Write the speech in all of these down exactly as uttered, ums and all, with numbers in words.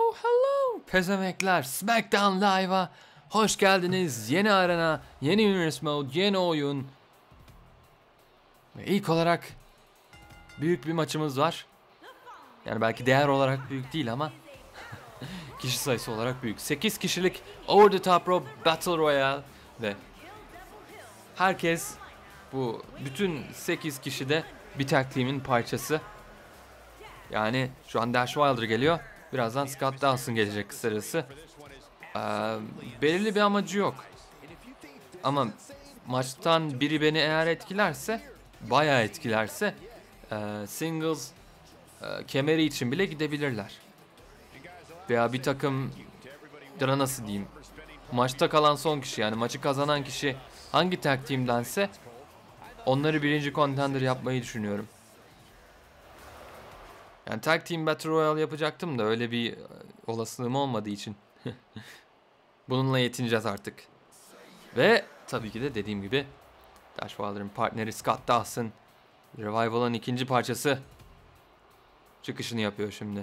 Hello, hello. Pezemekler, SmackDown Live'a hoş geldiniz. Yeni arena, yeni Universe Mode, yeni oyun. Ve ilk olarak büyük bir maçımız var. Yani belki değer olarak büyük değil ama kişi sayısı olarak büyük. sekiz kişilik Over the Top Rope Battle Royale ve herkes, bu bütün sekiz kişi de bir tag team'in parçası. Yani şu an Dash Wilder geliyor. Birazdan Scott Dawson gelecek kısacası. Ee, belirli bir amacı yok. Ama maçtan biri beni eğer etkilerse, bayağı etkilerse e, singles e, kemeri için bile gidebilirler. Veya bir takım, nasıl diyeyim, maçta kalan son kişi, yani maçı kazanan kişi hangi tag team'dense onları birinci contender yapmayı düşünüyorum. Yani tag team battle royale yapacaktım da öyle bir olasılığım olmadığı için bununla yetineceğiz artık. Ve tabii ki de dediğim gibi Dash Wilder'ın partneri Scott Dawson, Revival'ın ikinci parçası, çıkışını yapıyor şimdi.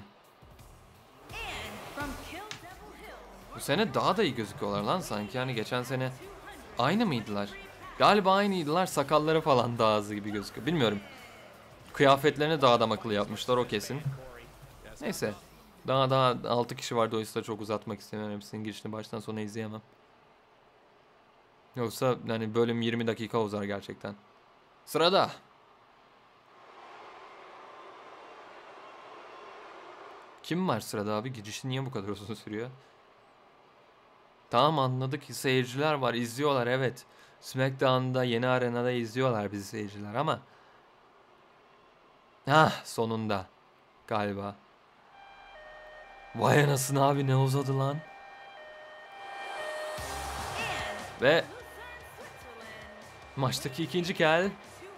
Bu sene daha da iyi gözüküyorlar lan sanki. Yani geçen sene aynı mıydılar? Galiba aynıydılar, sakalları falan daha hızlı gibi gözüküyor. Bilmiyorum. Kıyafetlerini daha adam akıllı yapmışlar, o kesin. Neyse. Daha daha altı kişi var, dolayısıyla çok uzatmak istemiyorum. Hepsinin girişini baştan sona izleyemem. Yoksa yani bölüm yirmi dakika uzar gerçekten. Sırada. Kim var sırada abi? Girişi niye bu kadar uzun sürüyor? Tamam, anladık. Seyirciler var, izliyorlar, evet. SmackDown'da, yeni arenada izliyorlar bizi seyirciler ama... Hah, sonunda. Galiba. Vay anasını abi, ne uzadı lan. Ve... maçtaki ikinci kel...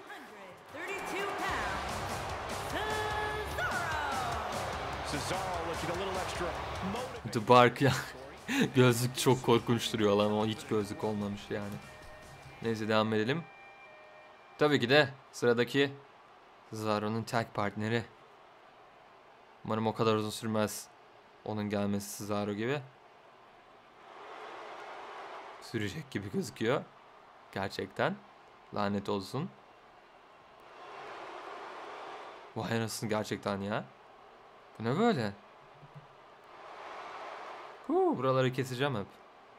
The Bark ya. Gözlük çok korkunç duruyor lan, o hiç gözlük olmamış yani. Neyse, devam edelim. Tabii ki de sıradaki Cesaro'nun tag partneri. Umarım o kadar uzun sürmez onun gelmesi Cesaro gibi. Sürecek gibi gözüküyor. Gerçekten. Lanet olsun. Vay anasını, gerçekten ya. Bu ne böyle? Huu, buraları keseceğim hep.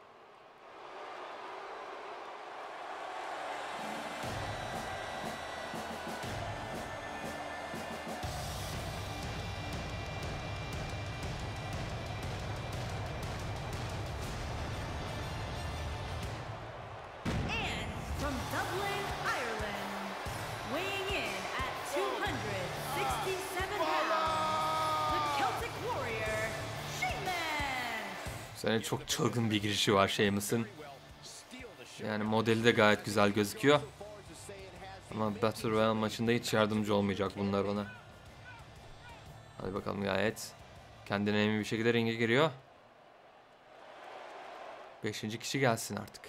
Sene çok çılgın bir girişi var Sheamus'ın. Yani modeli de gayet güzel gözüküyor. Ama Battle Royale maçında hiç yardımcı olmayacak bunlar ona. Hadi bakalım, gayet kendine emin bir şekilde ringe giriyor. Beşinci kişi gelsin artık.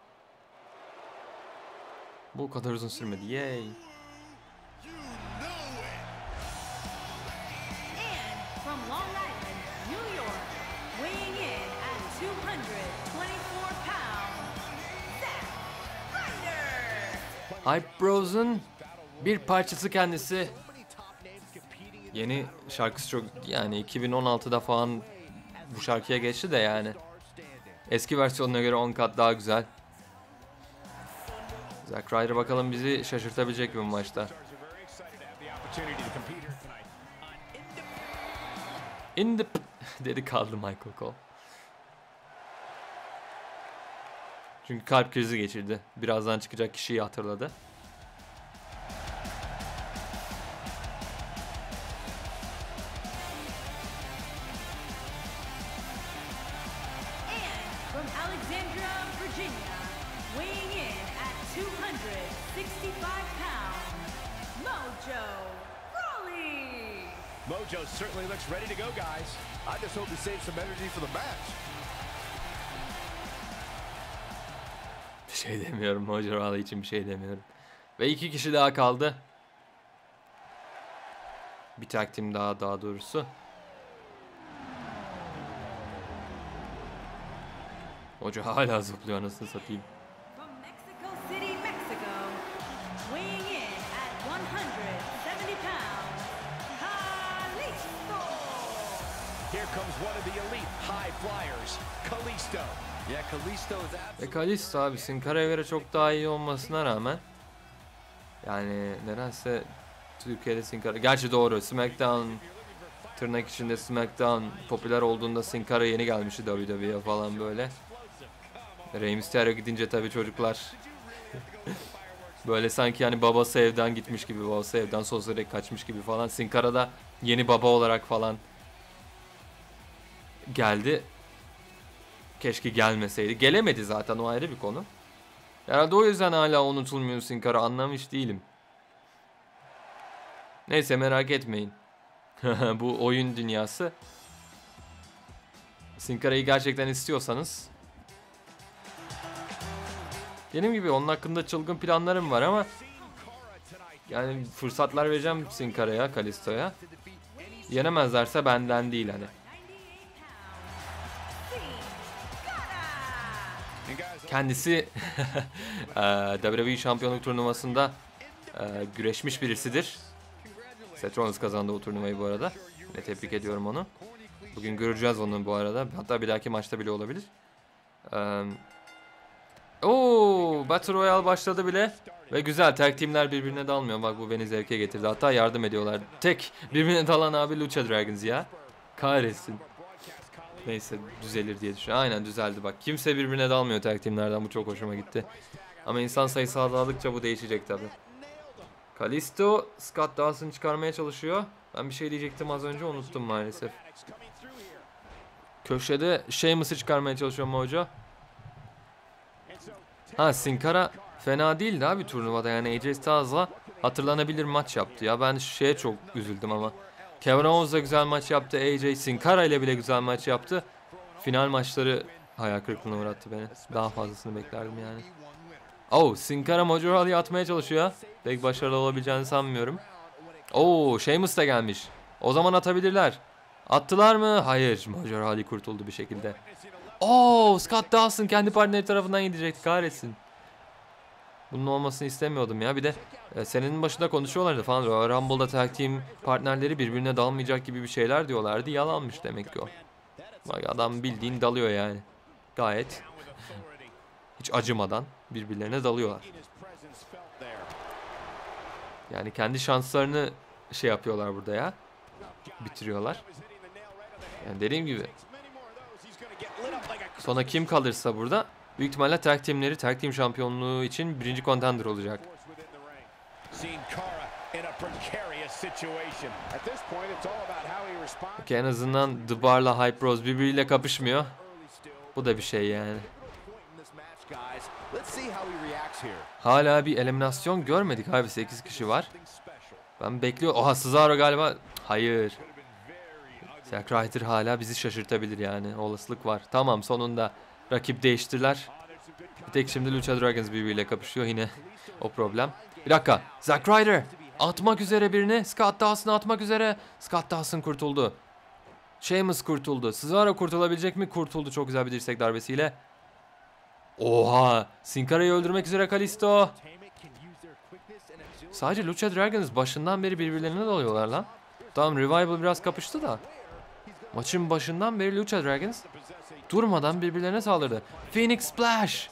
Bu kadar uzun sürmedi. Yay. Hype Bros'un bir parçası kendisi. Yeni şarkısı çok, yani iki bin on altıda falan bu şarkıya geçti de yani. Eski versiyonuna göre on kat daha güzel. Zack Ryder bakalım bizi şaşırtabilecek mi bu maçta? In the dedi kaldı Michael Cole. Çünkü kalp krizi geçirdi. Birazdan çıkacak kişiyi hatırladı. Mojo certainly looks ready to go, guys. I just hope he saves some energy for the match. Bir şey demiyorum. Mojo Rawley için bir şey demiyorum. Ve iki kişi daha kaldı. Bir tag team daha, daha doğrusu. Hoca hala zıplıyor anasını satayım. From Mexico City, Mexico, weighing in at one hundred seventy pounds, Kalisto. Here comes one of the elite high flyers, Kalisto. Yeah, Kalisto is Ve Kalisto abi Sin Cara'ya göre çok daha iyi olmasına rağmen yani nedense Türkiye'de Sin Cara, gerçi doğru, SmackDown tırnak içinde SmackDown popüler olduğunda Sin Cara yeni gelmişti W W E'ye falan böyle. Rey Mysterio gidince tabii çocuklar böyle sanki yani babası evden gitmiş gibi, babası evden sozlayarak kaçmış gibi falan. Sin Cara da yeni baba olarak falan geldi. Keşke gelmeseydi. Gelemedi zaten, o ayrı bir konu. Herhalde o yüzden hala unutulmuyor Sin Cara, anlamış değilim. Neyse merak etmeyin. Bu oyun dünyası. Sin Cara'yı gerçekten istiyorsanız. Dediğim gibi onun hakkında çılgın planlarım var ama yani fırsatlar vereceğim Sin Cara'ya, Kalisto'ya. Yenemezlerse benden değil hani. Kendisi W W E şampiyonluk turnuvasında güreşmiş birisidir. Seth Rollins kazandı o turnuvayı bu arada. Ne tebrik ediyorum onu. Bugün göreceğiz onu bu arada. Hatta bir dahaki maçta bile olabilir. Ee, Oo, Battle Royale başladı bile. Ve güzel, tag teamler birbirine dalmıyor. Bak bu beni zevke getirdi. Hatta yardım ediyorlar. Tek birbirine dalan abi Lucha Dragons ya. Kahretsin. Neyse düzelir diye düşünüyorum. Aynen düzeldi bak. Kimse birbirine dalmıyor tag teamlerden. Bu çok hoşuma gitti. Ama insan sayısı azaldıkça bu değişecek tabi. Kalisto Scott Dawson'ı çıkarmaya çalışıyor. Ben bir şey diyecektim az önce, unuttum maalesef. Köşede Sheamus'ı çıkarmaya çalışıyor mu hoca? Ha, Sin Cara fena değildi abi turnuvada, yani A J Styles'la hatırlanabilir maç yaptı ya. Ben şeye çok üzüldüm ama. Kevin Owens'la güzel maç yaptı. A J Sin Cara ile bile güzel maç yaptı. Final maçları hayal kırıklığına uğrattı beni. Daha fazlasını beklerdim yani. Oh, Sin Cara Mojo Rawley'i atmaya çalışıyor. Pek başarılı olabileceğini sanmıyorum. Oo, Sheamus da gelmiş. O zaman atabilirler. Attılar mı? Hayır. Mojo Rawley kurtuldu bir şekilde. Oo, Scott Dawson kendi partneri tarafından gidecekti. Kahretsin. Bunun olmasını istemiyordum ya. Bir de e, senenin başında konuşuyorlardı falan. Rumble'da tag team partnerleri birbirine dalmayacak gibi bir şeyler diyorlardı. Yalanmış demek ki o. Bak adam bildiğin dalıyor yani. Gayet hiç acımadan birbirlerine dalıyorlar. Yani kendi şanslarını şey yapıyorlar burada ya. Bitiriyorlar. Yani dediğim gibi. Sonra kim kalırsa burada büyük ihtimalle tag teamleri tag team şampiyonluğu için birinci contender olacak. Okay, en azından The Bar'la Hype Bros birbiriyle kapışmıyor. Bu da bir şey yani. Hala bir eliminasyon görmedik abi, sekiz kişi var. Ben bekliyorum. Oha, Cesaro galiba. Hayır. Zack Ryder hala bizi şaşırtabilir yani. Olasılık var. Tamam, sonunda rakip değiştirdiler. Bir tek şimdi Lucha Dragons birbiriyle kapışıyor yine. O problem. Bir dakika. Zack Ryder atmak üzere birini. Scott Dawson'ı atmak üzere. Scott Dawson kurtuldu. Sheamus kurtuldu. Cesaro kurtulabilecek mi? Kurtuldu çok güzel bir dirsek darbesiyle. Oha! Sin Cara'yı öldürmek üzere Kalisto. Sadece Lucha Dragons başından beri birbirlerine dalıyorlar lan. Tamam, Revival biraz kapıştı da. Maçın başından beri Lucha Dragons durmadan birbirlerine saldırdı. Phoenix Splash.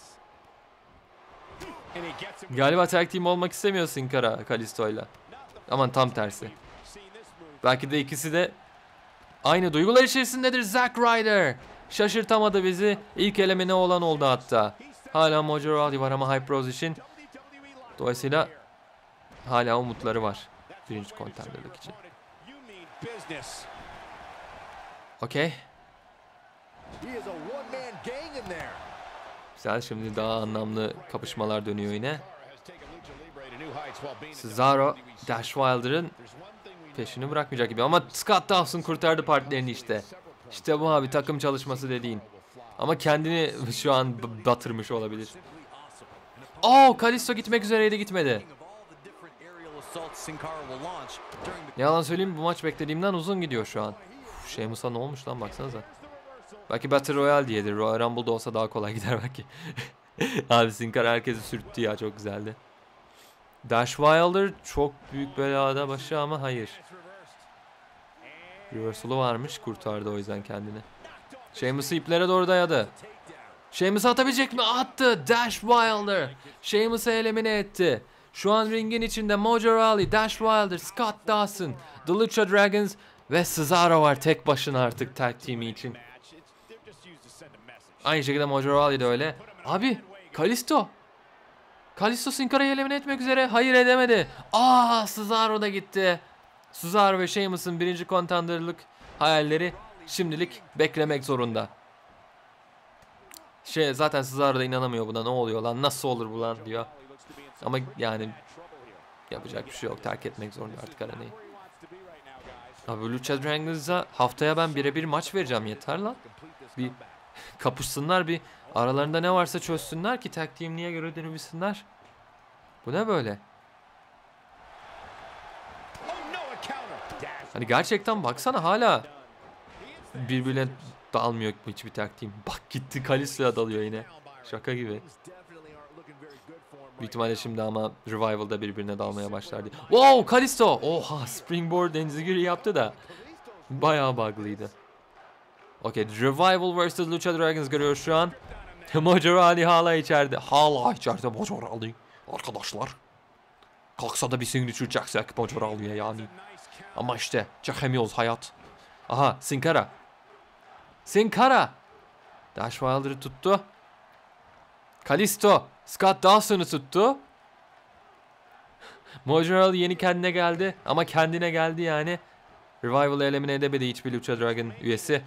Galiba tag team olmak istemiyor Sin Cara Kalisto'yla. Aman tam tersi. Belki de ikisi de aynı duygular içerisindedir. Zack Ryder şaşırtamadı bizi. İlk elemine olan oldu hatta. Hala Mojo Rawley var ama Hype Bros için. Dolayısıyla hala umutları var birinci contenderlık için. Okey. Güzel, şimdi daha anlamlı kapışmalar dönüyor yine. Cesaro Dash Wilder'ın peşini bırakmayacak gibi ama Scott Dawson kurtardı partilerini işte. İşte bu abi, takım çalışması dediğin. Ama kendini şu an batırmış olabilir. Oh, Kalisto gitmek üzereydi, gitmedi. Yalan söyleyeyim, bu maç beklediğimden uzun gidiyor şu an. Uf, Sheamus'a ne olmuş lan, baksanıza. Belki Battle Royale diyedir. Royal Rumble'da olsa daha kolay gider belki. Abi Sin Cara herkesi sürttü ya, çok güzeldi. Dash Wilder çok büyük belada başı ama hayır. Reversal'ı varmış, kurtardı o yüzden kendini. Sheamus'u iplere doğru dayadı. Sheamus atabilecek mi? Attı. Dash Wilder Sheamus'u elimine etti. Şu an ringin içinde Mojo Rawley, Dash Wilder, Scott Dawson, The Lucha Dragons ve Cesaro var tek başına artık tag team'i için. Aynı şekilde Mojo Rawley de öyle. Abi Kalisto. Kalisto Sin Cara'yı elimine etmek üzere. Hayır, edemedi. Aa, Cesaro da gitti. Cesaro ve Sheamus'un birinci contender'lık hayalleri şimdilik beklemek zorunda. Şey zaten Cesaro da inanamıyor buna. Ne oluyor lan? Nasıl olur bu lan diyor. Ama yani yapacak bir şey yok. Terk etmek zorunda artık arenayı. Abi Lucha Dragons'a haftaya ben birebir maç vereceğim, yeter lan. Bir kapışsınlar, bir aralarında ne varsa çözsünler ki tag team'liğe göre dönüşsünler. Bu ne böyle? Hani gerçekten baksana hala birbirine dalmıyor hiçbir tag team. Bak gitti Kalisto'ya dalıyor yine. Şaka gibi. Büyük ihtimalle şimdi ama Revival'da birbirine dalmaya başlardı. Wow, Kalisto! Oha, Springboard enzigiri yaptı da. Bayağı bug'lıydı. Okey, Revival versus Lucha Dragons görüyor şu an. Mojo Rawley hala içeride. Hala içeride Mojo Rawley. Arkadaşlar. Kalksa da bir signature çaksak Mojo Rawley'e yani. Ama işte çekemiyoruz hayat. Aha, Sin Cara. Sin Cara. Dash Wilder'ı tuttu. Kalisto. Scott Dawson'ı tuttu. Mojo Rawley yeni kendine geldi. Ama kendine geldi yani. Revival'ı elimine edemedi hiçbir Lucha Dragon üyesi.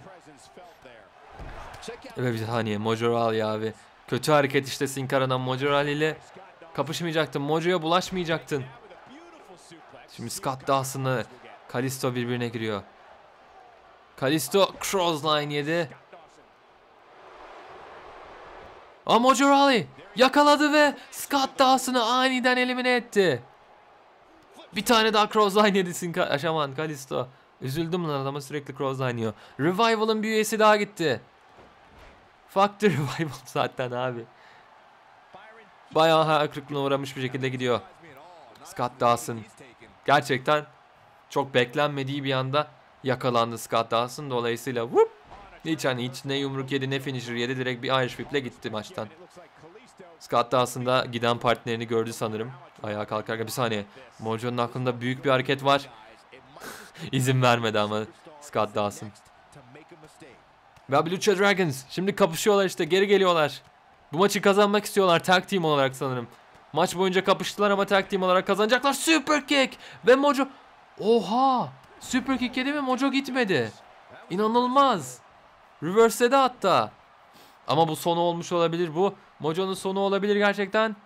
Ve bir saniye, Mojo Rawley abi. Kötü hareket işte Sin Cara'dan. Mojo Rawley ile kapışmayacaktın. Mojo'ya bulaşmayacaktın. Şimdi Scott Dawson'la Kalisto birbirine giriyor. Kalisto crossline yedi. Ama Mojo Rawley yakaladı ve Scott Dawson'ı aniden elimine etti. Bir tane daha crossline yedi Sin Cara. Aşaman Kalisto. Üzüldüm lan, adama sürekli crossline yiyor. Revival'ın bir üyesi daha gitti. Fuck the Revival zaten abi. Bayağı hayal kırıklığına uğramış bir şekilde gidiyor. Scott Dawson. Gerçekten çok beklenmediği bir anda yakalandı Scott Dawson. Dolayısıyla whoop, hiç hani hiç ne yumruk yedi ne finisher yedi. Direkt bir Irish Whip'le gitti maçtan. Scott Dawson da giden partnerini gördü sanırım. Ayağa kalkarken bir saniye. Mojo'nun aklında büyük bir hareket var. İzin vermedi ama Scott Dawson. Ve abi Lucha Dragons şimdi kapışıyorlar işte, geri geliyorlar. Bu maçı kazanmak istiyorlar tag team olarak sanırım. Maç boyunca kapıştılar ama tag team olarak kazanacaklar. Super kick ve Mojo. Oha, super kick yedi ve Mojo gitmedi. İnanılmaz. Reverse'de hatta. Ama bu sonu olmuş olabilir bu. Mojo'nun sonu olabilir gerçekten.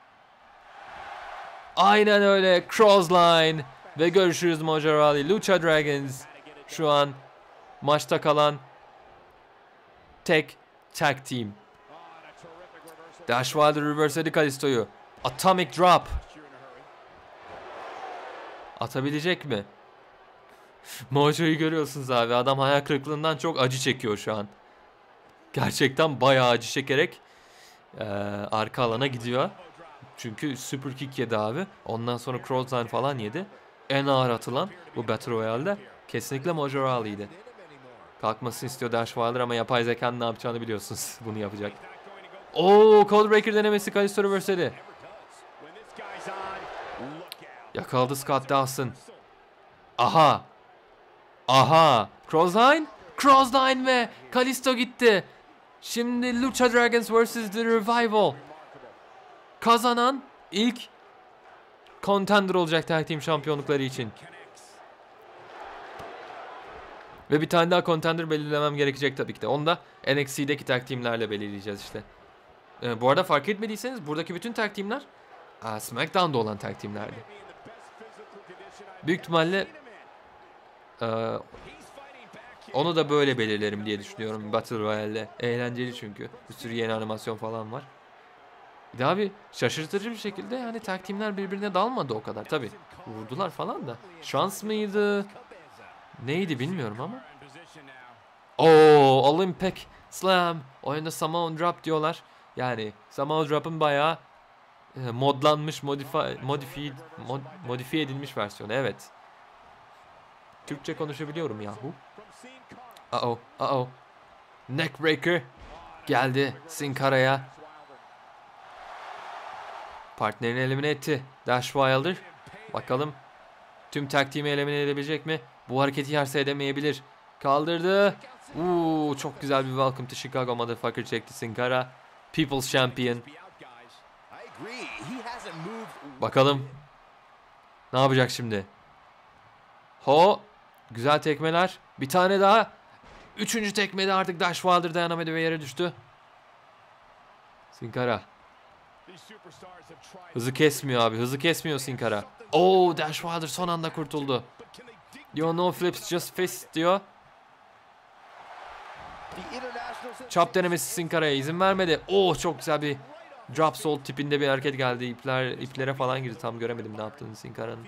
Aynen öyle, crossline. Ve görüşürüz Mojo Rawley. Lucha Dragons şu an maçta kalan tek tag team. Dash Wilder reverse'ledi Kalisto'yu. Atomic drop. Atabilecek mi? Mojo'yu görüyorsunuz abi. Adam hayal kırıklığından çok acı çekiyor şu an. Gerçekten bayağı acı çekerek ee, arka alana gidiyor. Çünkü super kick yedi abi. Ondan sonra crossline falan yedi. En ağır atılan bu Battle Royale'de kesinlikle Mojo Rawley'di. Kalkmasını istiyor Dash Wilder ama yapay zekanın ne yapacağını biliyorsunuz. Bunu yapacak. Oo, Codebreaker denemesi Kalisto reverse'ledi. Yakaladı Scott Dawson. Aha. Aha. Crossline. Crossline ve Kalisto gitti. Şimdi Lucha Dragons versus The Revival. Kazanan ilk contender olacak tag team şampiyonlukları için. Ve bir tane daha contender belirlemem gerekecek tabii ki de. Onu da N X T'deki tag teamlerle belirleyeceğiz işte. Ee, bu arada fark etmediyseniz buradaki bütün tag teamler aa, SmackDown'da olan tag teamlerdi. Büyük ihtimalle e, onu da böyle belirlerim diye düşünüyorum Battle Royale'de. Eğlenceli çünkü. Bir sürü yeni animasyon falan var. Bir daha bir şaşırtıcı bir şekilde yani tag teamler birbirine dalmadı o kadar. Tabii vurdular falan da. Şans mıydı? Neydi bilmiyorum ama. Oo, Olympic Slam. Oyunda Samoan Drop diyorlar. Yani Samoan Drop'un bayağı e, modlanmış, modifiye, modifiye, mod, modifiye edilmiş versiyonu. Evet. Türkçe konuşabiliyorum yahu. Uh-oh, uh-oh. Neckbreaker geldi Sin Cara'ya. Partnerini elimine etti Dash Wilder. Bakalım tüm tag team'i elimine edebilecek mi? Bu hareketi yerse edemeyebilir. Kaldırdı. Uuu, çok güzel bir welcome to Chicago motherfucker çekti Sin Cara. People's Champion. Bakalım ne yapacak şimdi? Ho. Güzel tekmeler. Bir tane daha. Üçüncü tekmede artık Dash Wilder dayanamadı ve yere düştü. Sin Cara. Hızı kesmiyor abi. Hızı kesmiyor Sin Cara. Oo, Dash Wilder son anda kurtuldu. Yo, no flips just fist diyor. Chop denemesi Sin Cara'ya izin vermedi. Oo, çok güzel bir drop soul tipinde bir hareket geldi. İpler, iplere falan girdi. Tam göremedim ne yaptığını Sin Cara'nın.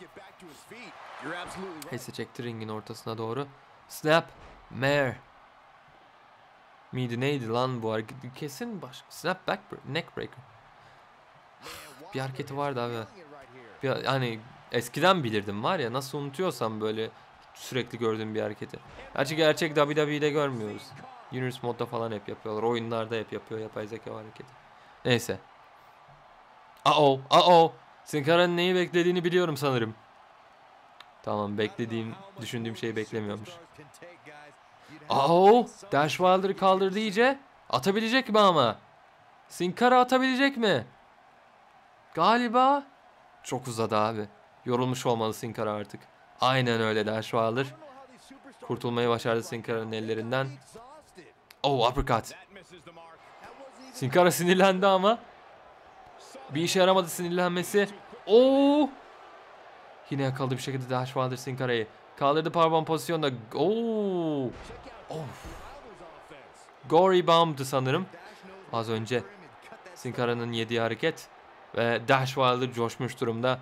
Neyse, çekti ringin ortasına doğru. Snap. Mare. Miydi neydi lan bu hareket? Kesin başka. Snap back neck breaker. Bir hareketi vardı abi. Bir, hani eskiden bilirdim var ya, nasıl unutuyorsam böyle sürekli gördüğüm bir hareketi. Gerçi gerçek W W E'de görmüyoruz. Universe modda falan hep yapıyorlar. Oyunlarda hep yapıyor yapay zeka hareketi. Neyse. Uh-oh, uh-oh. Sin Cara'nın neyi beklediğini biliyorum sanırım. Tamam, beklediğim, düşündüğüm şeyi beklemiyormuş. Uh-oh. Dash Wilder'ı kaldırdı iyice. Atabilecek mi ama? Sin Cara atabilecek mi? Galiba. Çok uzadı abi. Yorulmuş olmalı Sin Cara artık. Aynen öyle, Dash Wilder. Kurtulmayı başardı Sin Cara'nın ellerinden. Oh, uppercut. Sin Cara sinirlendi ama. Bir işe yaramadı sinirlenmesi. Oh. Yine yakaladı bir şekilde Dash Wilder Sin Cara'yı. Kaldırdı powerbomb pozisyonda. Oh. Of. Gory bomb'dı sanırım. Az önce Sin Cara'nın yediği hareket. Ve Dash Wilder coşmuş durumda.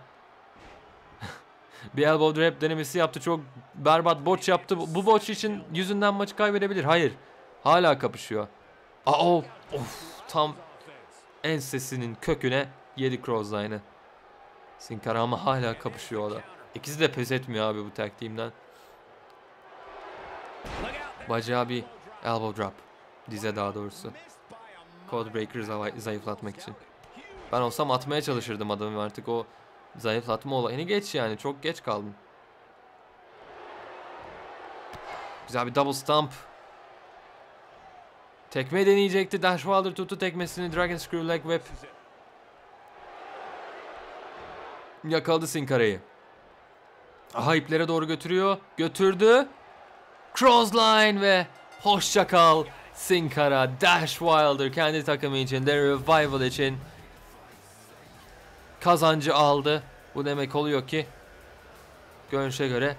Bir elbow drop denemesi yaptı. Çok berbat botch yaptı. Bu botch için yüzünden maçı kaybedebilir. Hayır. Hala kapışıyor. Aa, of. Tam ensesinin köküne yedi crossline'ı. Sin Cara ama hala kapışıyor o da. İkisi de pes etmiyor abi bu tag team'den. Bacağı bir elbow drop. Dize daha doğrusu. Codebreaker'ı zayıflatmak için. Ben olsam atmaya çalışırdım adamı, artık o zayıflatma olayını geç yani. Çok geç kaldım. Güzel bir double stomp. Tekme deneyecekti. Dash Wilder tuttu tekmesini. Dragon Screw Leg Whip. Yakaladı Sin Cara'yı. Aha, iplere doğru götürüyor. Götürdü. Crossline ve hoşça kal Sin Cara. Dash Wilder kendi takımı için, The Revival için kazancı aldı. Bu demek oluyor ki görünüşe göre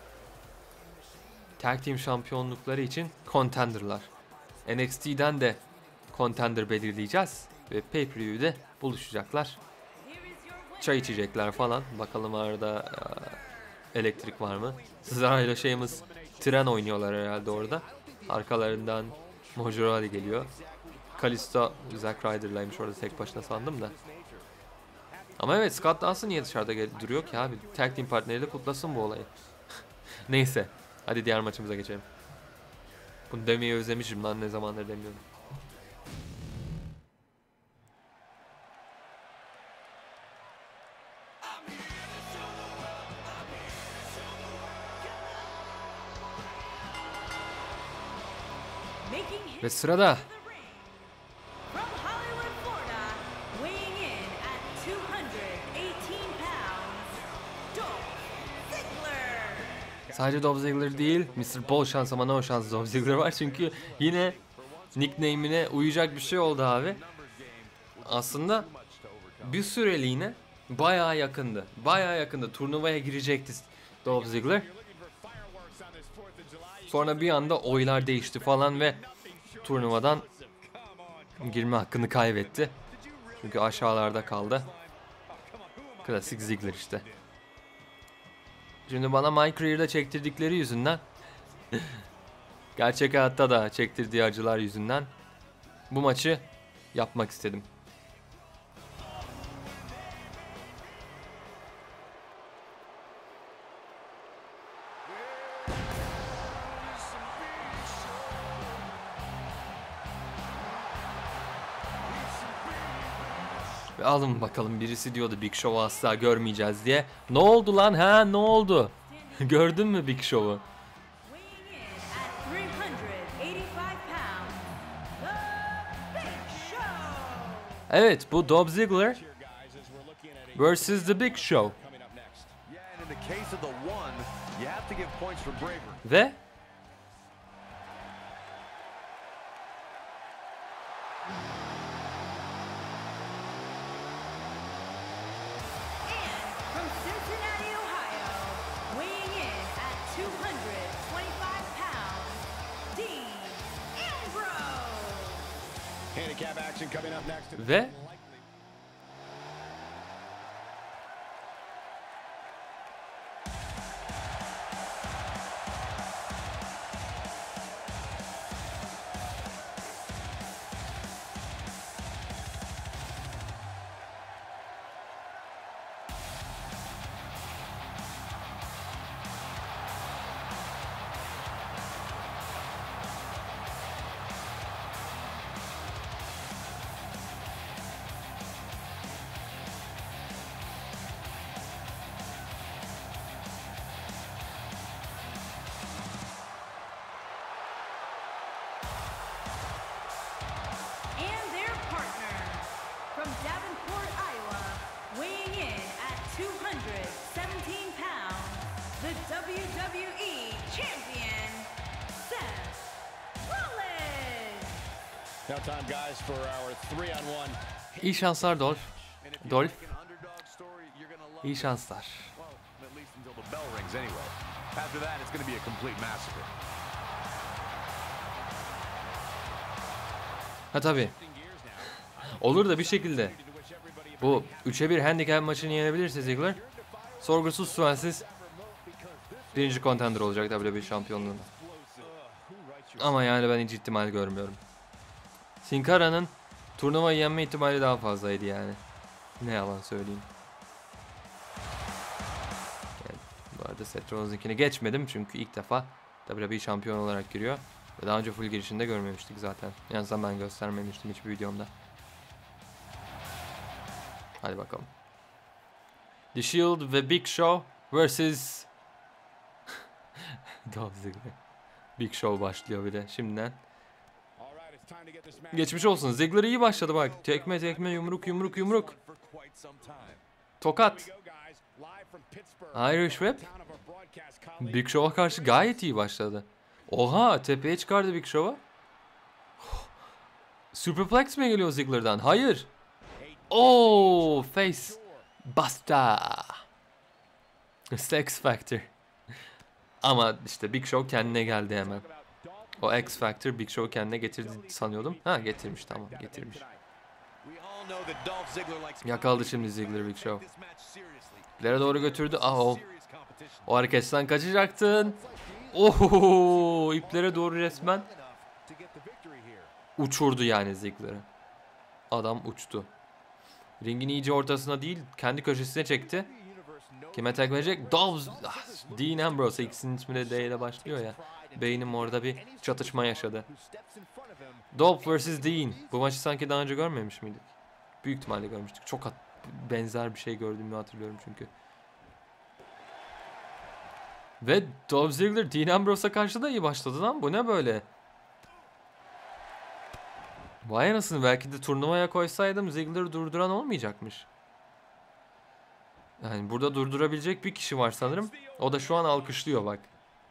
Tag Team şampiyonlukları için contender'lar. N X T'den de contender belirleyeceğiz ve pay-per-view'de buluşacaklar. Çay içecekler falan. Bakalım arada e, elektrik var mı? Cesaro ile Sheamus tren oynuyorlar herhalde orada. Arkalarından Mojo Rawley geliyor. Kalisto Zack Ryder'laymış orada tek başına sandım da. Ama evet, Scott Dawson niye dışarıda duruyor ki abi? Tag Team partneri de kutlasın bu olayı. Neyse. Hadi diğer maçımıza geçelim. Bunu demeyi özlemişim lan, ne zamandır demiyorum. Ve sırada sadece Dolph Ziggler değil, mister Bol şans ama no şans Dolph Ziggler var çünkü yine nickname'ine uyacak bir şey oldu abi. Aslında bir süreliğine bayağı yakındı. Bayağı yakındı. Turnuvaya girecekti Dolph Ziggler. Sonra bir anda oylar değişti falan ve turnuvadan girme hakkını kaybetti. Çünkü aşağılarda kaldı. Klasik Ziggler işte. Şimdi bana My Career'da çektirdikleri yüzünden Gerçek hayatta da çektirdiği acılar yüzünden bu maçı yapmak istedim. Ve alın bakalım, birisi diyordu Big Show'u asla görmeyeceğiz diye. Ne oldu lan, ha ne oldu? Gördün mü Big Show'u? Weighing in at three hundred eighty-five pounds, The Big Show. Evet, bu Dolph Ziggler versus The Big Show. Yeah, and in the case of the one, you have to give points for bravery. Ve And from Cincinnati, Ohio, weighing in at two hundred twenty-five pounds, Dean Ambrose. Handicap action coming up next. ve And their partner from Davenport, Iowa, weighing in at two hundred seventeen pounds, the W W E champion, Seth Rollins. Now time, guys, for our three on one. iyi şanslar Dolph. And if you Dolph, like an underdog story, you're gonna love iyi this. şanslar. Well, at least until the bell rings anyway. After that, it's gonna be a complete massacre. Ha tabii. Olur da bir şekilde bu üçe bir handicap maçını yenebilirse Ziggler, sorgusuz sualsiz birinci contender olacak W W E şampiyonluğunda. Ama yani ben hiç ihtimal görmüyorum. Sin Cara'nın turnuvayı yenme ihtimali daha fazlaydı yani. Ne yalan söyleyeyim. Yani bu arada Seth Rollins'inkini geçmedim çünkü ilk defa W W E şampiyon olarak giriyor. Ve daha önce full girişinde görmemiştik zaten. En azından ben göstermemiştim hiçbir videomda. Hadi bakalım. The Shield ve Big Show versus Dolph Ziggler. Big Show başlıyor bir de şimdiden. All right, it's time to get this match Geçmiş olsun. Ziggler iyi başladı bak. Tekme tekme yumruk yumruk yumruk. for quite some time. Tokat. Here we go, guys. Live from Pittsburgh. Irish Whip. Town of our broadcast colleague. Big Show'a karşı gayet iyi başladı. Oha, tepeye çıkardı Big Show'a. Superplex mi geliyor Ziggler'dan? Hayır. Oh, face buster. X Factor. Ama işte Big Show kendine geldi hemen. O X Factor Big Show kendine getirdi sanıyordum. Ha, getirmiş, tamam, getirmiş. We all know that Dolph Ziggler likes Yakaladı şimdi Ziggler Big Show. this match seriously. İleri doğru götürdü. Ah, o. Serious competition. O hareketten kaçacaktın. Oho, iplere doğru resmen To get the victory here. uçurdu yani Ziggler'ı. Adam uçtu. Ringin iyice ortasına değil, kendi köşesine çekti. Kime tek verecek? Dolph, ah, Dean Ambrose. İkisinin ismi de D ile başlıyor ya. Beynim orada bir çatışma yaşadı. Dolph versus Dean. Bu maçı sanki daha önce görmemiş miydik? Büyük ihtimalle görmüştük. Çok hat- benzer bir şey gördüğümü hatırlıyorum çünkü. Ve Dolph Ziggler Dean Ambrose'a karşı da iyi başladı lan. Bu ne böyle? Vay anasını, belki de turnuvaya koysaydım Ziggler'ı durduran olmayacakmış. Yani burada durdurabilecek bir kişi var sanırım. O da şu an alkışlıyor bak.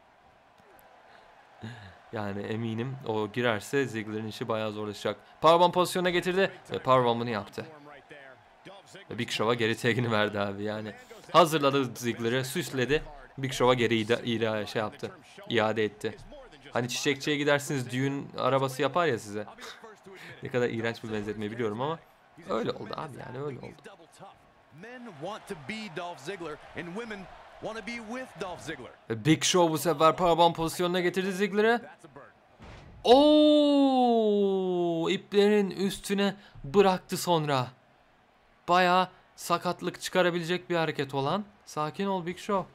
Yani eminim o girerse Ziggler'in işi bayağı zorlaşacak. Powerbomb pozisyonuna getirdi ve powerbomb'unu yaptı. Ve Big Show'a geri tagini verdi abi yani. Hazırladı Ziggler'ı, süsledi. Big Show'a geri ida- ida- şey yaptı. İade etti. Hani çiçekçiye gidersiniz, düğün arabası yapar ya size. Ne kadar iğrenç bir benzetme biliyorum ama öyle oldu abi, yani öyle oldu. Men want to be Dolph Ziggler and women want to be with Dolph Ziggler. Ve Big Show bu sefer powerbomb pozisyonuna getirdi Ziggler'ı. That's a burn. Oo, iplerin üstüne bıraktı sonra. Bayağı sakatlık çıkarabilecek bir hareket olan. Sakin ol Big Show.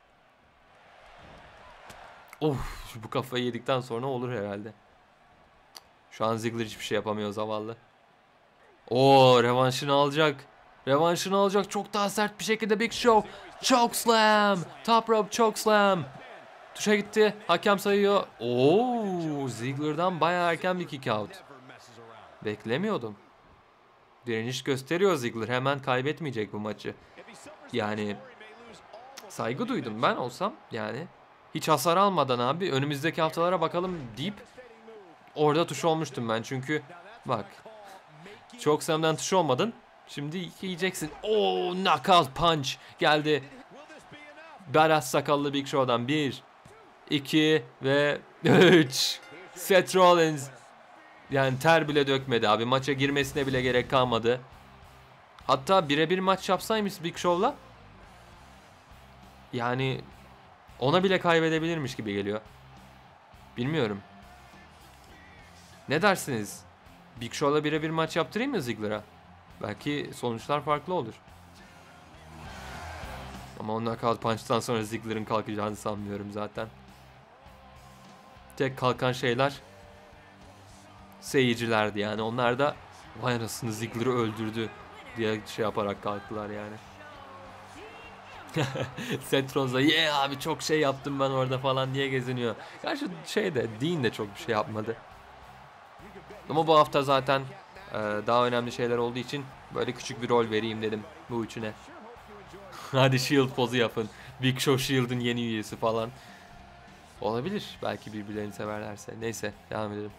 Of, bu kafayı yedikten sonra olur herhalde. Şu an Ziggler hiçbir şey yapamıyor zavallı. Oo, revanşını alacak. Revanşını alacak çok daha sert bir şekilde Big Show. Chokeslam. Top rope chokeslam. Tuşa gitti. Hakem sayıyor. Oo, Ziggler'dan bayağı erken bir kick out. Beklemiyordum. Direniş gösteriyor Ziggler. Hemen kaybetmeyecek bu maçı. Yani saygı duydum ben olsam. Yani hiç hasar almadan abi önümüzdeki haftalara bakalım deyip orada tuş olmuştum ben. Çünkü bak çok senden tuş olmadın. Şimdi yiyeceksin. Oo, knockout punch geldi. Badass sakallı Big Show'dan bir, iki ve üç. Seth Rollins yani ter bile dökmedi abi. Maça girmesine bile gerek kalmadı. Hatta birebir maç yapsaymış Big Show'la yani ona bile kaybedebilirmiş gibi geliyor. Bilmiyorum. Ne dersiniz? Big Show'la birebir maç yaptırayım mı Ziggler'a? Belki sonuçlar farklı olur. Ama o knockout punch'tan sonra Ziggler'ın kalkacağını sanmıyorum zaten. Tek kalkan şeyler seyircilerdi yani. Onlar da vay anasını Ziggler'ı öldürdü diye şey yaparak kalktılar yani. Seth Rollins'a yeah abi çok şey yaptım ben orada falan diye geziniyor. Gerçi şey de Dean de çok bir şey yapmadı. Ama bu hafta zaten e, daha önemli şeyler olduğu için böyle küçük bir rol vereyim dedim bu üçüne. Hadi Shield pozu yapın. Big Show Shield'ın yeni üyesi falan. Olabilir. Belki birbirlerini severlerse. Neyse devam edelim.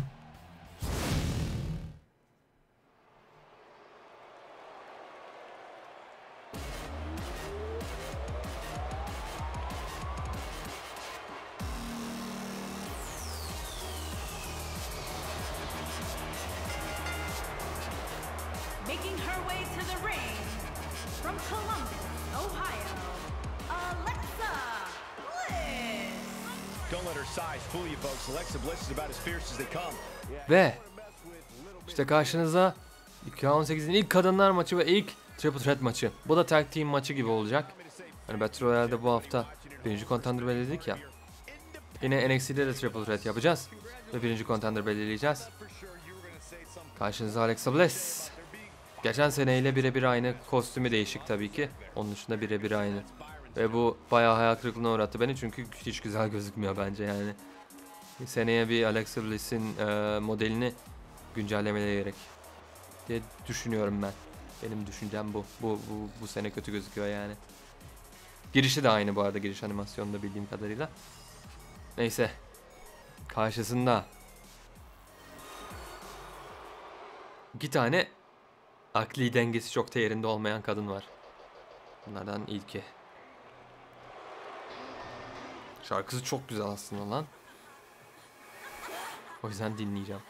Making her way to the ring from Columbus, Ohio, Alexa Bliss. Don't let her size fool you, folks. Alexa Bliss is about as fierce as they come. Ve işte karşınızda iki bin on sekizin ilk kadınlar maçı ve ilk Triple Threat maçı. Bu da tag team maçı gibi olacak. Hani Battle Royale'de bu hafta birinci contender belirledik ya. Yine N X T'de de Triple Threat yapacağız. Ve birinci contender belirleyeceğiz. Karşınızda Alexa Bliss. Geçen seneyle birebir aynı. Kostümü değişik tabii ki. Onun dışında birebir aynı. Ve bu bayağı hayal kırıklığına uğrattı beni. Çünkü hiç güzel gözükmüyor bence yani. Seneye bir Alexa Bliss'in e, modelini güncellemeleri gerek diye düşünüyorum ben. Benim düşüncem bu. Bu, bu. bu sene kötü gözüküyor yani. Girişi de aynı bu arada. Giriş animasyonunda bildiğim kadarıyla. Neyse. Karşısında iki tane akli dengesi çok da yerinde olmayan kadın var. Bunlardan ilki. Şarkısı çok güzel aslında lan. O yüzden dinleyeceğim.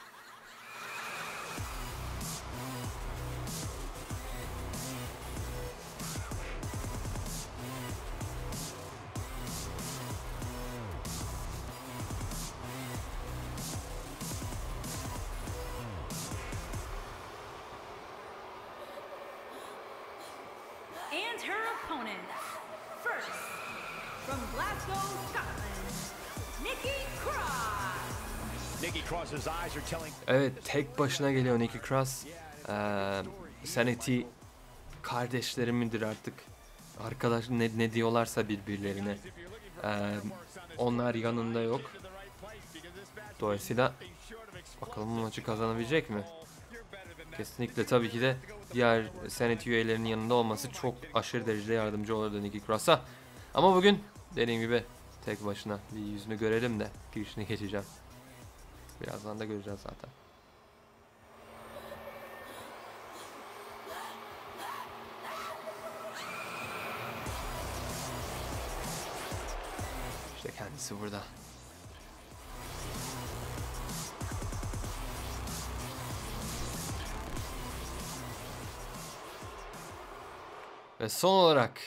And her opponent, first, from Glasgow, Scotland, Nikki Cross. Nikki Cross's eyes are telling. Evet, tek başına geliyor Nikki Cross. Ee, Sanity kardeşleri midir artık? Arkadaş ne, ne diyorlarsa birbirlerine. Ee, onlar yanında yok. Dolayısıyla bakalım bu maçı kazanabilecek mi? Kesinlikle tabii ki de diğer Sanity üyelerinin yanında olması çok aşırı derecede yardımcı olurdu Nikki Cross'a. Ama bugün dediğim gibi tek başına bir yüzünü görelim de girişine geçeceğim. Birazdan da göreceğiz zaten. İşte kendisi burada. Ve son olarak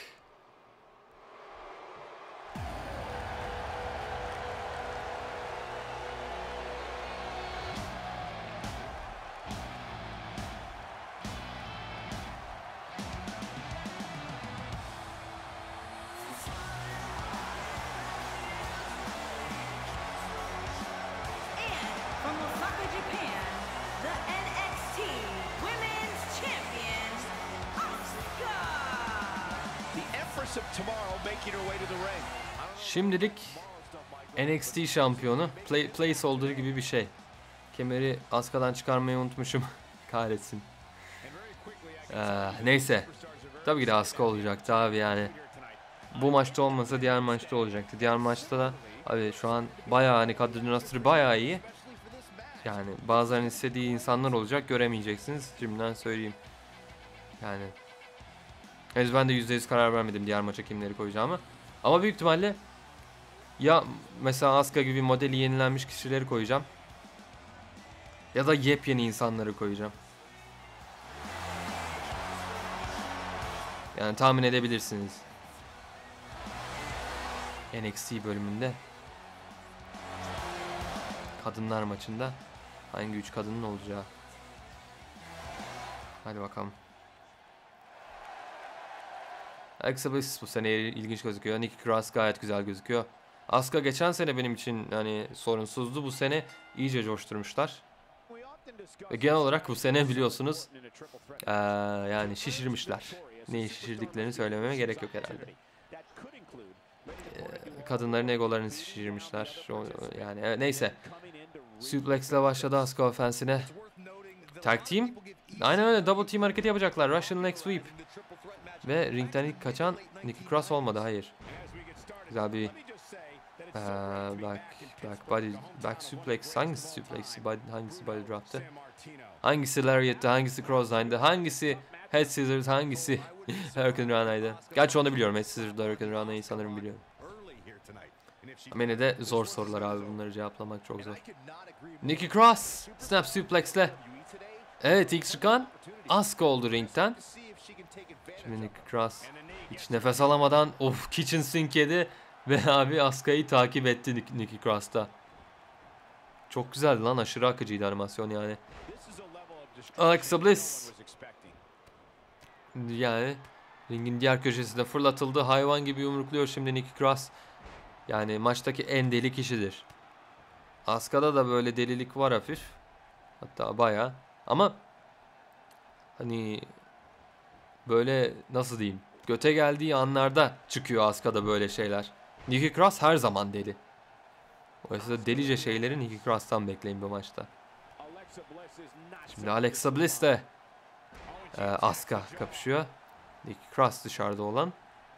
Şimdilik N X T şampiyonu, play, placeholder gibi bir şey. Kemeri Asuka'dan çıkarmayı unutmuşum. Kahretsin. Ee, neyse. Tabii ki de Asuka olacaktı abi yani. Bu maçta olmasa diğer maçta olacaktı. Diğer maçta da abi şu an bayağı hani kadro roster'ı bayağı iyi. Yani bazılarının istediği insanlar olacak, göremeyeceksiniz. Şimdiden söyleyeyim. Yani henüz ben de yüzde yüz karar vermedim diğer maça kimleri koyacağımı. Ama büyük ihtimalle ya mesela Asuka gibi modeli yenilenmiş kişileri koyacağım. Ya da yepyeni insanları koyacağım. Yani tahmin edebilirsiniz. N X T bölümünde kadınlar maçında hangi üç kadının olacağı. Hadi bakalım. Alexa Bliss bu sene ilginç gözüküyor. Nikki Cross gayet güzel gözüküyor. Asuka geçen sene benim için hani sorunsuzdu. Bu sene iyice coşturmuşlar. Ve genel olarak bu sene biliyorsunuz ee, yani şişirmişler. Neyi şişirdiklerini söylememe gerek yok herhalde. Ee, kadınların egolarını şişirmişler. O, yani neyse. Suplex ile başladı Asuka ofensine. Tag team. Aynen öyle, double team hareketi yapacaklar. Russian leg sweep. Ve ringden ilk kaçan Nikki Cross olmadı, hayır. Güzel bir ee, back, back body, back suplex. Hangisi suplex? Body, hangisi body drop'tı? Hangisi lariat'tı? Hangisi crossline'dı? Hangisi head scissors? Hangisi Hurricane Rana'ydı? Gerçi onu biliyorum. Head scissors'da Hurricane Rana'yı sanırım biliyorum. Ama yine de zor sorular abi, bunları cevaplamak çok zor. Nikki Cross snap suplex'le. Evet, ilk çıkan Asuka oldu ringten. Şimdi Nikki Cross hiç nefes alamadan of kitchen sink yedi ve abi Asuka'yı takip etti Nikki Cross'ta. Çok güzeldi lan, aşırı akıcıydı animasyon yani. Alexa Bliss yani ringin diğer köşesinde fırlatıldı, hayvan gibi yumrukluyor şimdi Nikki Cross. Yani maçtaki en deli kişidir. Asuka'da da böyle delilik var hafif. Hatta bayağı. Ama hani böyle nasıl diyeyim, göte geldiği anlarda çıkıyor Asuka'da böyle şeyler. Nikki Cross her zaman deli. Oysa delice şeyleri Nikki Cross'tan bekleyin bu maçta. Şimdi Alexa Bliss de e, Asuka kapışıyor. Nikki Cross dışarıda olan.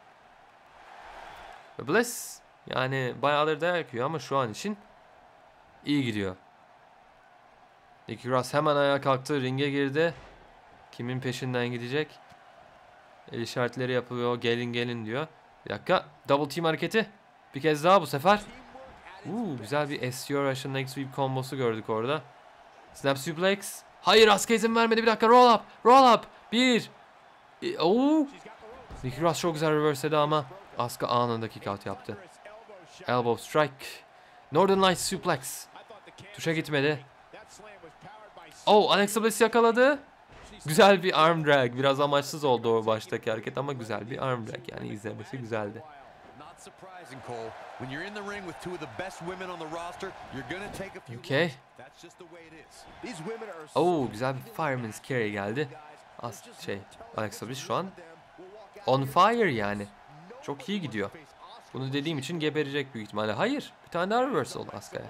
Ve Bliss yani bayağıdır dayak yiyor ama şu an için iyi gidiyor. Nikki Cross hemen ayağa kalktı, ringe girdi. Kimin peşinden gidecek? El işaretleri yapıyor, gelin gelin diyor. Bir dakika, double team hareketi. Bir kez daha bu sefer. Uuu, güzel bir S U Russian leg sweep kombosu gördük orada. Snap suplex. Hayır, Asuka izin vermedi, bir dakika, roll up, roll up. Bir. Ooo. Nikki Cross çok güzel reverse'ledi ama Asuka anında kick out yaptı. Elbow strike. Northern Lights suplex. Tuşa gitmedi. Oh, Alexa Bliss yakaladı. Güzel bir arm drag. Biraz amaçsız oldu o baştaki hareket ama güzel bir arm drag. Yani izlemesi güzeldi. Okay. Oh, güzel bir fireman's carry geldi. As şey, Alexa Bliss şu an on fire yani. Çok iyi gidiyor. Bunu dediğim için geberecek büyük ihtimalle. Hayır, bir tane daha reversal oldu Asuka'ya.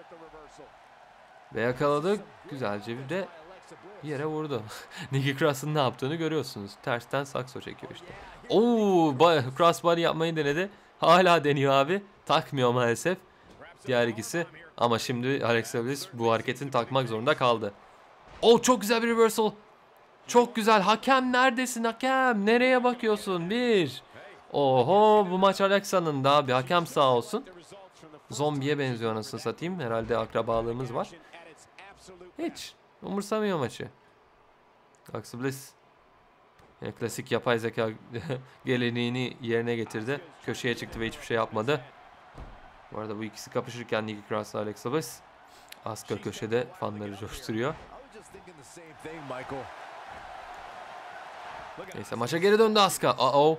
Ve yakaladık. Güzelce bir de yere vurdu. Nikki Cross'ın ne yaptığını görüyorsunuz. Tersten sakso çekiyor işte. Oo, crossbody yapmayı denedi. Hala deniyor abi. Takmıyor maalesef. Diğer ikisi. Ama şimdi Alexa Bliss bu hareketini takmak zorunda kaldı. Oo, çok güzel bir reversal. Çok güzel. Hakem neredesin hakem? Nereye bakıyorsun? Bir. Oho, bu maç Alexa'nın da, bir hakem sağ olsun. Zombiye benziyor anasını satayım. Herhalde akrabalığımız var. Hiç umursamıyor maçı. Alexa Bliss yani klasik yapay zeka geleneğini yerine getirdi. Köşeye çıktı ve hiçbir şey yapmadı. Bu arada bu ikisi kapışırken Nikki Cross ile Alexa Bliss, Asuka köşede fanları coşturuyor. Neyse, maça geri döndü Asuka. Uh-oh.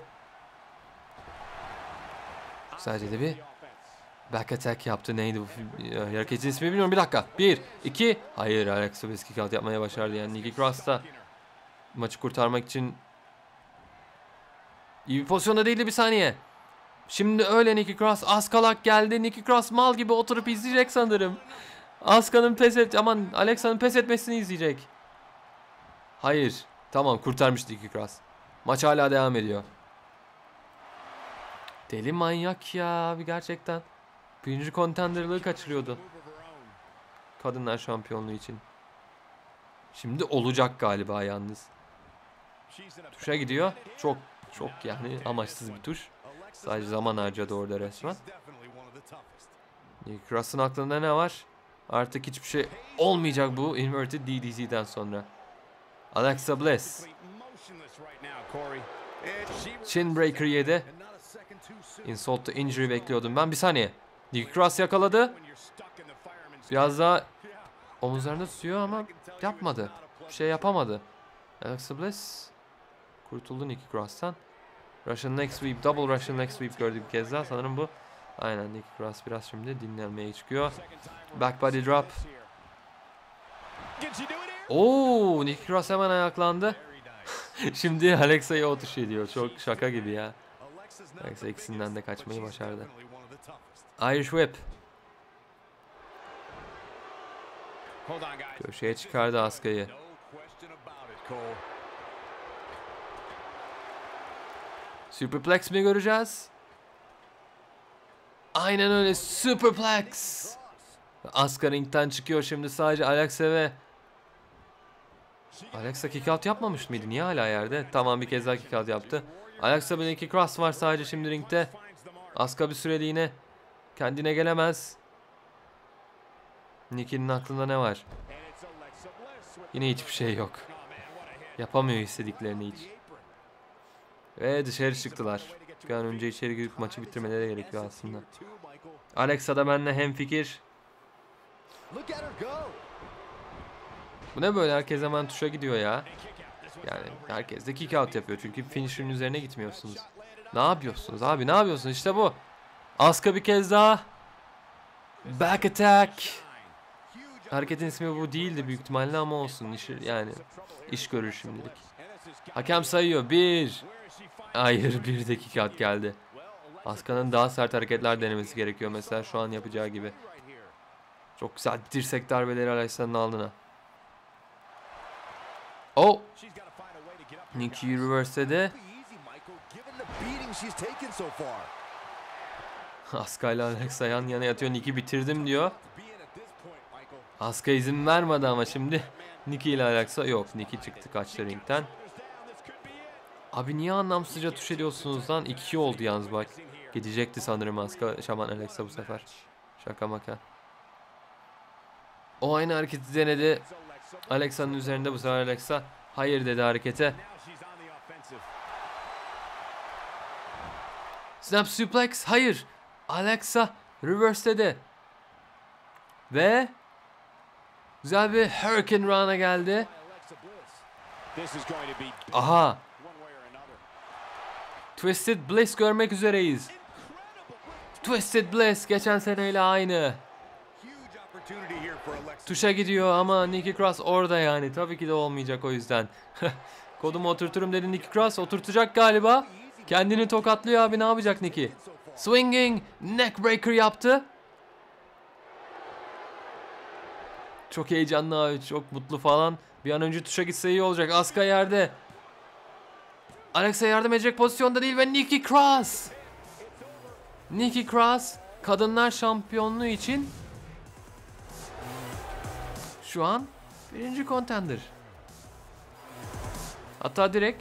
Sadece de bir back attack yaptı. Neydi bu hareketin ismi bilmiyorum. Bir dakika. Bir, iki. Hayır, Alexa Bliss kick out yapmaya başardı. Yani Nikki Cross da maçı kurtarmak için iyi bir pozisyonda değildi, bir saniye. Şimdi öyle Nikki Cross. Askalak geldi. Nikki Cross mal gibi oturup izleyecek sanırım. Asuka'nın pes et, aman Alexa'nın pes etmesini izleyecek. Hayır. Tamam, kurtarmış Nikki Cross. Maç hala devam ediyor. Deli manyak ya abi gerçekten. Birinci contenderlığı kaçırıyordu. Kadınlar şampiyonluğu için. Şimdi olacak galiba yalnız. Tuşa gidiyor. Çok çok yani amaçsız bir tuş. Sadece zaman harcadı orada resmen. Nikki Cross'ın aklında ne var? Artık hiçbir şey olmayacak bu Inverted D D C'den sonra. Alexa Bliss. Chin Breaker yedi. Insult to Injury bekliyordum ben. Bir saniye. Nikki Cross yakaladı. Biraz daha omuzlarında tutuyor ama yapmadı. Bir şey yapamadı. Alexa Bliss kurtuldu Nikki Cross'tan. Russian Neck Sweep, Double Russian Neck Sweep gördük bir kez daha. Sanırım bu. Aynen, Nikki Cross biraz şimdi dinlenmeye çıkıyor. Back body drop. Oo, Nikki Cross hemen ayaklandı. Şimdi Alexa'yı otuş ediyor. Çok şaka gibi ya. Alexa ikisinden de kaçmayı başardı. Irish Whip. Köşeye çıkardı Asuka'yı. Superplex mi göreceğiz? Aynen öyle, Superplex. Asuka ringten çıkıyor şimdi, sadece Alexa ve Alexa kick out yapmamış mıydı? Niye hala yerde? Tamam, bir kez daha kick out yaptı. Alexa bir Nikki Cross var sadece şimdi ringte. Asuka bir süreliğine kendine gelemez. Nikki'nin aklında ne var? Yine hiçbir şey yok. Yapamıyor istediklerini hiç. Ve dışarı çıktılar. Bir an önce içeri girip maçı bitirmeleri gerekiyor aslında. Alexa da benimle hemfikir. Bu ne böyle? Herkes hemen tuşa gidiyor ya. Yani herkes de kick out yapıyor. Çünkü finisher'ın üzerine gitmiyorsunuz. Ne yapıyorsunuz abi? Ne yapıyorsunuz? İşte bu. Asuka bir kez daha. Back attack. Hareketin ismi bu değildi büyük ihtimalle ama olsun. İş, yani iş görür şimdilik. Hakem sayıyor. Bir. Hayır, bir de kick out geldi. Asuka'nın daha sert hareketler denemesi gerekiyor. Mesela şu an yapacağı gibi. Çok güzel dirsek darbeleri Alexa'nın alnına. Oh. Nikki'yi reverse'ledi. Asuka ile Alexa yan yana yatıyor. Nikki bitirdim diyor. Asuka izin vermedi ama şimdi Nikki ile Alexa yok. Nikki çıktı, kaçtı ringten. Abi niye anlamsızca tuş ediyorsunuz lan? iki oldu yalnız bak. Gidecekti sanırım Asuka, Şaman Alexa bu sefer. Şaka maka. O aynı hareketi denedi. Alexa'nın üzerinde bu sefer Alexa hayır dedi harekete. Snap suplex, hayır. Alexa reverse dedi. Ve güzel bir Hurricane Run'a geldi. Aha. Twisted Bliss görmek üzereyiz. Twisted Bliss geçen seneyle aynı. Tuşa gidiyor ama Nikki Cross orada yani. Tabii ki de olmayacak o yüzden. Kodumu oturturum dedi Nikki Cross. Oturtacak galiba. Kendini tokatlıyor abi, ne yapacak Nikki? Swinging neckbreaker yaptı. Çok heyecanlı abi, çok mutlu falan. Bir an önce tuşa gitse iyi olacak. Asuka yerde. Alexa yardım edecek pozisyonda değil ve Nikki Cross. Nikki Cross kadınlar şampiyonluğu için şu an birinci contender. Hatta direkt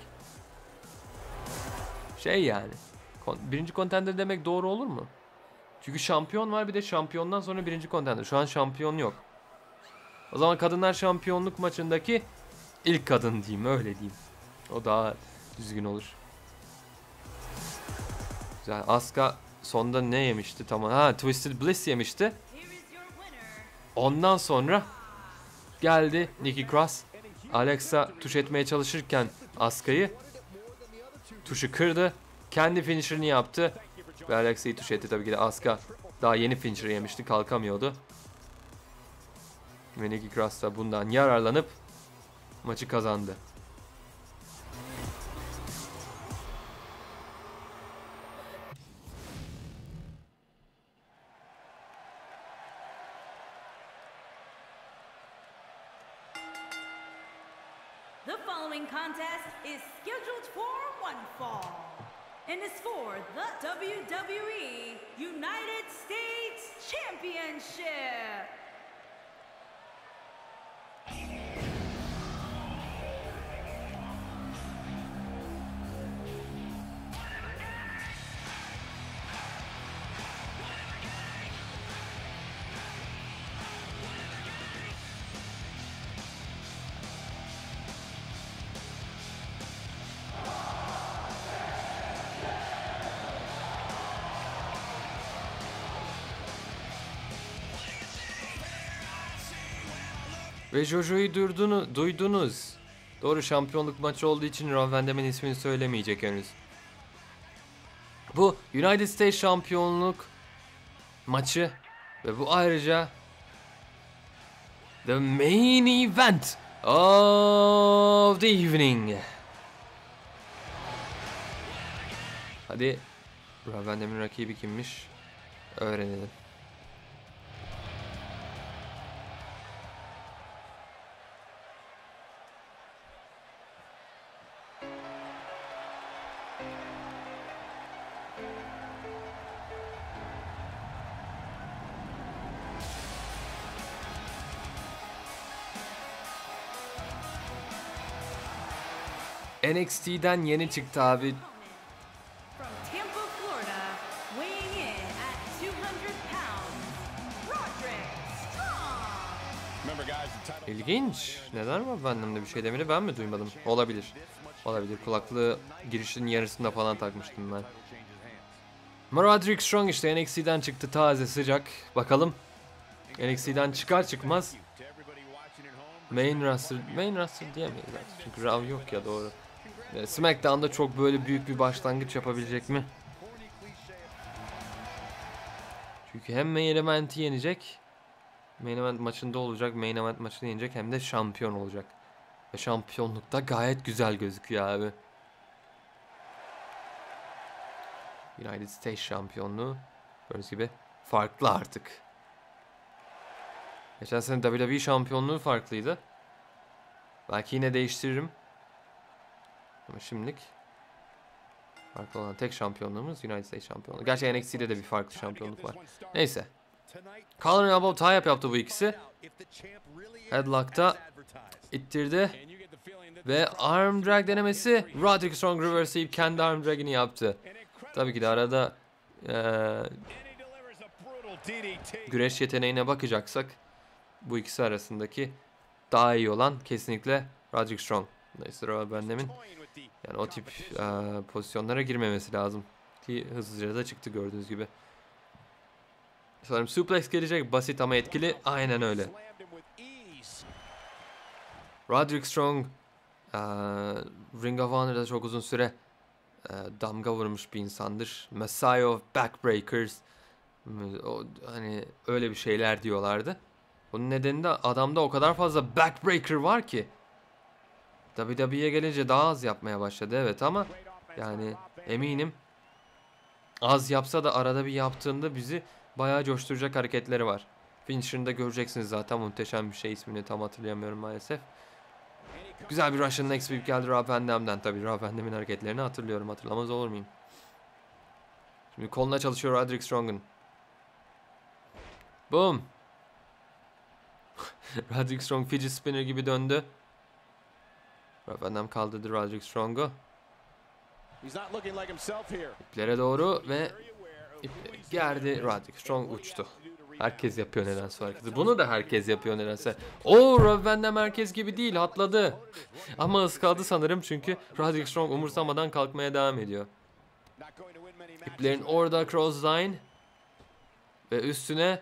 şey yani birinci contender demek doğru olur mu? Çünkü şampiyon var, bir de şampiyondan sonra birinci contender. Şu an şampiyon yok. O zaman kadınlar şampiyonluk maçındaki ilk kadın diyeyim, öyle diyeyim. O daha düzgün olur. Güzel. Asuka sonda ne yemişti? Tamam. Ha, Twisted Bliss yemişti. Ondan sonra geldi Nikki Cross. Alexa tuş etmeye çalışırken Asuka'yı tuşu kırdı. Kendi finisher'ını yaptı. Ve Alexa'yı tuş etti tabii ki de. Asuka daha yeni finisher yemişti. Kalkamıyordu. Ve Nikki Cross da bundan yararlanıp maçı kazandı. The following contest is scheduled for one fall and is for the W W E United States Championship. Ve Jojo'yu duydunu, duydunuz. Doğru, şampiyonluk maçı olduğu için Rob Van Dam'in ismini söylemeyecek henüz. Bu United States şampiyonluk maçı ve bu ayrıca the main event of the evening. Hadi Rob Van Dam'in rakibi kimmiş öğrenelim. N X T'den yeni çıktı abi. From Tampa, Florida, weighing in at two hundred pounds, Roderick Strong. İlginç. Neden var benden de bir şey demedi, ben mi duymadım? Olabilir. Olabilir. Kulaklığı girişinin yarısında falan takmıştım ben. Roderick Strong işte N X T'den çıktı, taze sıcak. Bakalım N X T'den çıkar çıkmaz Main roster, main roster diyemeyiz artık çünkü Raw yok ya, doğru. SmackDown'da çok böyle büyük bir başlangıç yapabilecek mi? Çünkü hem main event'i yenecek, main event maçında olacak, main event maçını yenecek, hem de şampiyon olacak. Ve şampiyonlukta gayet güzel gözüküyor abi. United States şampiyonluğu gördüğünüz gibi farklı artık. Geçen sene W W E şampiyonluğu farklıydı. Belki yine değiştiririm. Ama şimdilik farklı olan tek şampiyonluğumuz United States şampiyonluğu. Gerçi N X T'de de bir farklı şampiyonluk var. Neyse. Collar elbow tie-up yaptı bu ikisi. Headlock'ta ittirdi. Ve arm drag denemesi. Roderick Strong reverse'leyip kendi arm drag'ini yaptı. Tabii ki de arada ee, güreş yeteneğine bakacaksak bu ikisi arasındaki daha iyi olan kesinlikle Roderick Strong. Dolayısıyla Rob Van Dam'in yani o tip e, pozisyonlara girmemesi lazım. Ki hızlıca da çıktı gördüğünüz gibi. Sanırım suplex gelecek, basit ama etkili. Aynen öyle. Roderick Strong e, Ring of Honor'da çok uzun süre e, damga vurmuş bir insandır. Messiah of Backbreakers. O, hani öyle bir şeyler diyorlardı. Bunun nedeni de adamda o kadar fazla backbreaker var ki. W W E'ye gelince daha az yapmaya başladı, evet, ama yani eminim az yapsa da arada bir yaptığında bizi bayağı coşturacak hareketleri var. Finisher'ını da göreceksiniz zaten, muhteşem bir şey, ismini tam hatırlayamıyorum maalesef. Güzel bir Russian Next Sweep geldi Rob Van Dam'den. Tabii Rob Van Dam'in hareketlerini hatırlıyorum, hatırlamaz olur muyum? Şimdi koluna çalışıyor Roderick Strong'un. Boom. Roderick Strong fidget spinner gibi döndü. Rob Van Dam kaldırdı Roderick Strong'u. İplere doğru ve ipleri gerdi. Roderick Strong uçtu. Herkes yapıyor nedense hareketi. Bunu da herkes yapıyor nedense. Oo, Rob Van Dam herkes gibi değil, atladı. Ama ıskaladı sanırım çünkü Roderick Strong umursamadan kalkmaya devam ediyor. İplerin orada crossline ve üstüne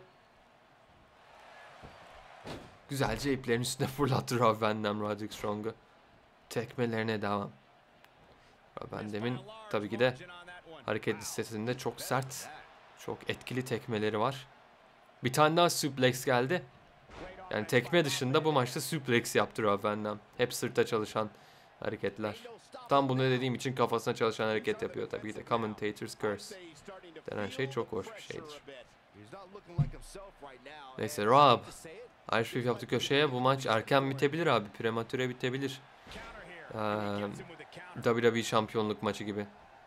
güzelce iplerin üstüne fırlattı Rob Van Dam Roderick Strong'u. Tekmelerine devam. Rob Van Dam'in tabii ki de hareket listesinde çok sert, çok etkili tekmeleri var. Bir tane daha suplex geldi. Yani tekme dışında bu maçta suplex yaptı Rob Van Dam. Hep sırta çalışan hareketler. Tam bunu dediğim için kafasına çalışan hareket yapıyor tabii ki de. Commentator's Curse denen şey çok hoş bir şeydir. Neyse, Rob Irish Whip yaptı köşeye. Bu maç erken bitebilir abi. Prematüre bitebilir. Ee, W W E şampiyonluk maçı gibi.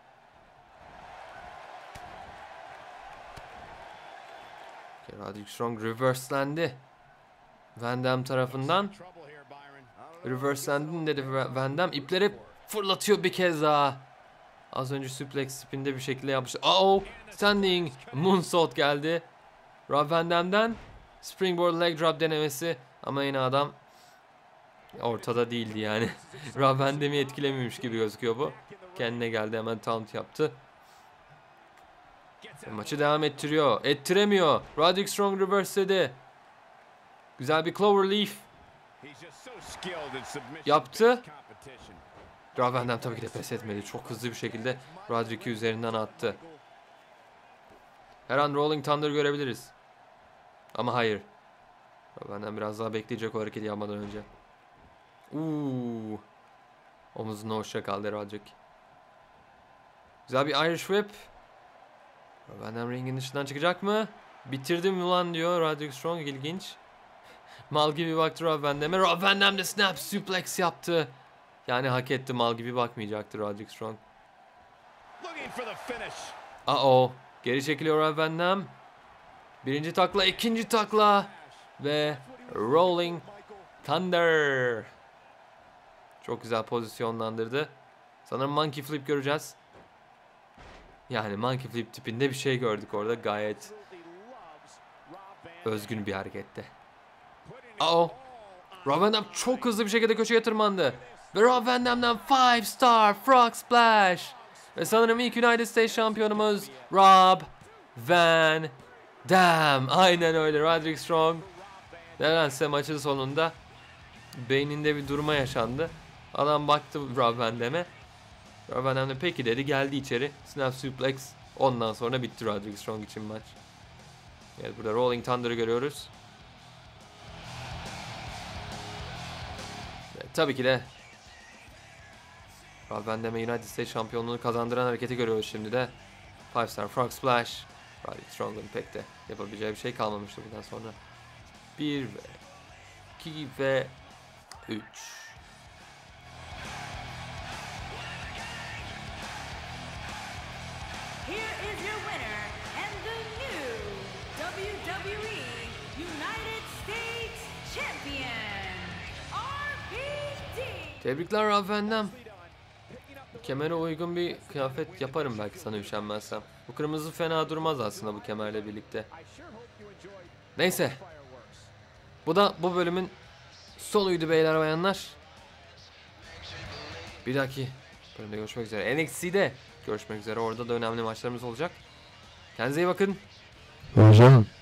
Roderick Strong reverselendi. Van Damme tarafından. Reverselendin dedi Van Damme. İpleri fırlatıyor bir kez daha. Az önce suplex spinde bir şekilde yapmıştı. Oh, standing moonsault geldi. Rob Van Damme'den springboard leg drop denemesi. Ama yine adam ortada değildi yani. Rob Van Damme'i etkilemiyormuş gibi gözüküyor bu. Kendine geldi, hemen taunt yaptı. Maçı devam ettiriyor. Ettiremiyor. Roderick Strong reverse'ledi. Güzel bir cloverleaf yaptı. Rob Van Damme tabii ki de pes etmedi. Çok hızlı bir şekilde Roderick'i üzerinden attı. Her an Rolling Thunder görebiliriz. Ama hayır. Rob Van Damme biraz daha bekleyecek o hareketi yapmadan önce. Uuu. Omuzuna hoşça kaldı Roderick. Güzel bir Irish Whip. Rob Van Damme ringin dışından çıkacak mı? Bitirdim ulan diyor Roderick Strong, ilginç. Mal gibi baktı Rob Van Damme'e. Rob Van Damme de snap suplex yaptı. Yani hak etti, mal gibi bakmayacaktı Roderick Strong. Uh-oh. Geri çekiliyor Rob Van Damme. Birinci takla, ikinci takla. Ve Rolling Thunder. Çok güzel pozisyonlandırdı. Sanırım Monkey Flip göreceğiz. Yani Monkey Flip tipinde bir şey gördük orada. Gayet özgün bir hareketti. Uh-oh. Rob Van Damme çok hızlı bir şekilde köşeye tırmandı. Ve Rob Van Damme'den five star frog splash. Ve sanırım ilk United States şampiyonumuz Rob Van Damme. Aynen öyle, Roderick Strong. Nedense maçın sonunda beyninde bir durma yaşandı. Adam baktı Rob Van Damme'e. Rob Van Damme de peki dedi, geldi içeri. Snap suplex. Ondan sonra bitti Roderick Strong için maç. Evet, burada Rolling Thunder'ı görüyoruz. Evet, tabii ki de Rob Van Damme United States şampiyonluğunu kazandıran hareketi görüyoruz şimdi de. five star frog splash. Roderick Strong'un pek de yapabileceği bir şey kalmamıştı bundan sonra. bir ve iki ve üç. Here is your winner and the new W W E United States Champion, R V D. Tebrikler Rob Van Damme. Kemere uygun bir kıyafet yaparım belki sana üşenmezsem. Bu kırmızı fena durmaz aslında bu kemerle birlikte. Neyse. Bu da bu bölümün sonuydu beyler bayanlar. Bir dahaki bölümde görüşmek üzere. N X T'de görüşmek üzere. Orada da önemli maçlarımız olacak. Kendinize iyi bakın. Hocam.